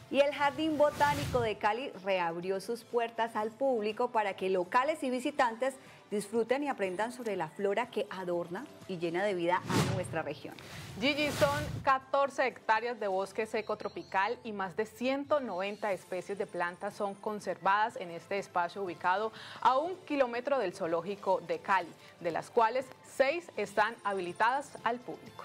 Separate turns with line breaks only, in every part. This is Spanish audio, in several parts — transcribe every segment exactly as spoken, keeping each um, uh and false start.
Y el Jardín Botánico de Cali reabrió sus puertas al público para que locales y visitantes disfruten y aprendan sobre la flora que adorna y llena de vida a nuestra región.
Gigi, son catorce hectáreas de bosque seco tropical y más de ciento noventa especies de plantas son conservadas en este espacio ubicado a un kilómetro del zoológico de Cali, de las cuales seis están habilitadas al público.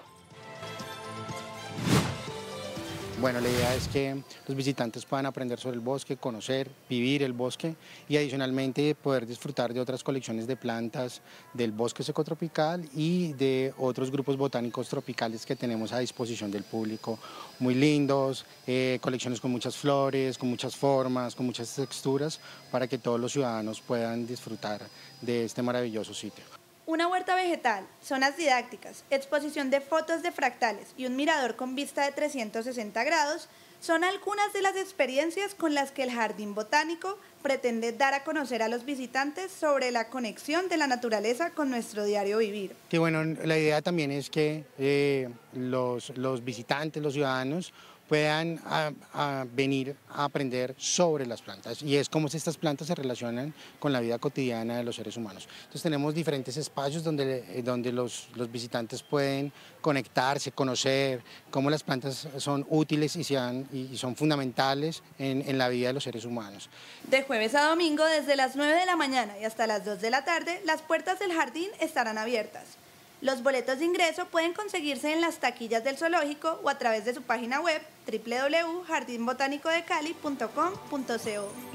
Bueno, la idea es que los visitantes puedan aprender sobre el bosque, conocer, vivir el bosque y adicionalmente poder disfrutar de otras colecciones de plantas del bosque secotropical y de otros grupos botánicos tropicales que tenemos a disposición del público. Muy lindos, eh, colecciones con muchas flores, con muchas formas, con muchas texturas para que todos los ciudadanos puedan disfrutar de este maravilloso sitio.
Una huerta vegetal, zonas didácticas, exposición de fotos de fractales y un mirador con vista de trescientos sesenta grados son algunas de las experiencias con las que el Jardín Botánico pretende dar a conocer a los visitantes sobre la conexión de la naturaleza con nuestro diario vivir.
Que bueno, la idea también es que eh, los, los visitantes, los ciudadanos, puedan a, a venir a aprender sobre las plantas y es cómo estas plantas se relacionan con la vida cotidiana de los seres humanos. Entonces tenemos diferentes espacios donde, donde los, los visitantes pueden conectarse, conocer cómo las plantas son útiles y, sean, y son fundamentales en, en la vida de los seres humanos.
De jueves a domingo, desde las nueve de la mañana y hasta las dos de la tarde, las puertas del jardín estarán abiertas. Los boletos de ingreso pueden conseguirse en las taquillas del zoológico o a través de su página web doble u doble u doble u punto jardín botánico de cali punto com punto co.